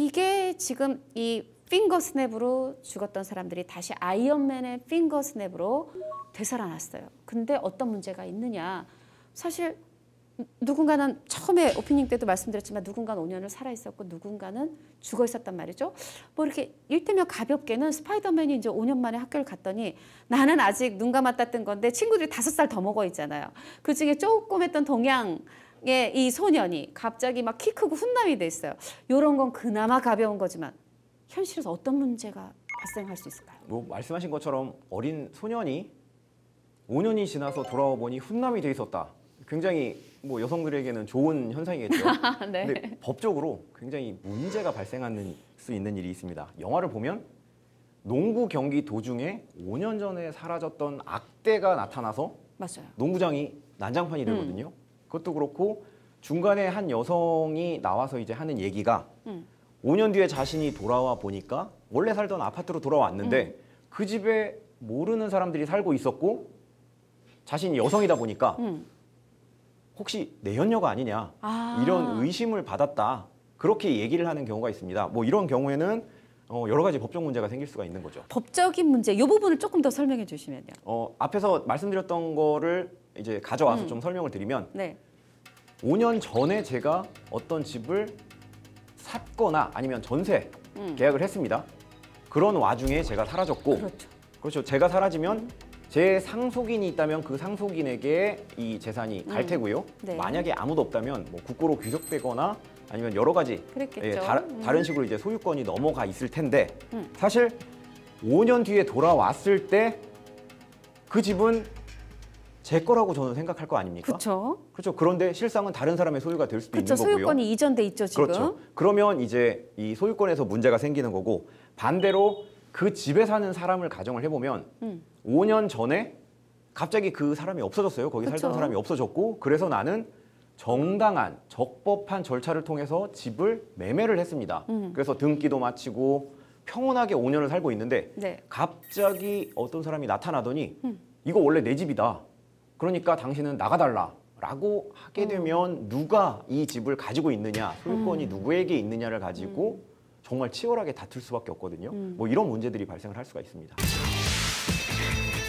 이게 지금 이 핑거 스냅으로 죽었던 사람들이 다시 아이언맨의 핑거 스냅으로 되살아났어요. 근데 어떤 문제가 있느냐? 사실 누군가는 처음에 오프닝 때도 말씀드렸지만 누군가는 5년을 살아있었고 누군가는 죽어 있었단 말이죠. 뭐 이렇게 일테면 가볍게는 스파이더맨이 이제 5년 만에 학교를 갔더니 나는 아직 눈 감았다 뜬 건데 친구들이 5살 더 먹어 있잖아요. 그중에 조그맸던 동양의 이 소년이 갑자기 막 키 크고 훈남이 돼 있어요. 이런 건 그나마 가벼운 거지만 현실에서 어떤 문제가 발생할 수 있을까요? 뭐 말씀하신 것처럼 어린 소년이 5년이 지나서 돌아와 보니 훈남이 돼 있었다. 굉장히 뭐 여성들에게는 좋은 현상이겠죠. 네. 근데 법적으로 굉장히 문제가 발생할 수 있는 일이 있습니다. 영화를 보면 농구 경기 도중에 5년 전에 사라졌던 악대가 나타나서 맞아요. 농구장이 난장판이 되거든요. 그것도 그렇고 중간에 한 여성이 나와서 이제 하는 얘기가 5년 뒤에 자신이 돌아와 보니까 원래 살던 아파트로 돌아왔는데 그 집에 모르는 사람들이 살고 있었고 자신이 여성이다 보니까 혹시 내연녀가 아니냐 이런 의심을 받았다. 그렇게 얘기를 하는 경우가 있습니다. 뭐 이런 경우에는 여러 가지 법적 문제가 생길 수가 있는 거죠. 법적인 문제, 이 부분을 조금 더 설명해 주시면요. 앞에서 말씀드렸던 거를 이제 가져와서 좀 설명을 드리면 네. 5년 전에 제가 어떤 집을 샀거나 아니면 전세 계약을 했습니다. 그런 와중에 제가 사라졌고 그렇죠. 제가 사라지면 제 상속인이 있다면 그 상속인에게 이 재산이 갈 테고요. 네. 만약에 아무도 없다면 뭐 국고로 귀속되거나 아니면 여러 가지 다른 식으로 이제 소유권이 넘어가 있을 텐데 사실 5년 뒤에 돌아왔을 때 그 집은 제 거라고 저는 생각할 거 아닙니까? 그렇죠. 그렇죠. 그런데 실상은 다른 사람의 소유가 될 수도 있는 거고요. 소유권이 이전돼 있죠, 지금. 그렇죠. 그러면 이제 이 소유권에서 문제가 생기는 거고 반대로 그 집에 사는 사람을 가정을 해보면 5년 전에 갑자기 그 사람이 없어졌어요. 거기 살던 사람이 없어졌고 그래서 나는 정당한 적법한 절차를 통해서 집을 매매를 했습니다. 그래서 등기도 마치고 평온하게 5년을 살고 있는데 갑자기 어떤 사람이 나타나더니 이거 원래 내 집이다. 그러니까 당신은 나가달라. 라고 하게 되면 누가 이 집을 가지고 있느냐, 소유권이 누구에게 있느냐를 가지고 정말 치열하게 다툴 수밖에 없거든요. 뭐 이런 문제들이 발생을 할 수가 있습니다.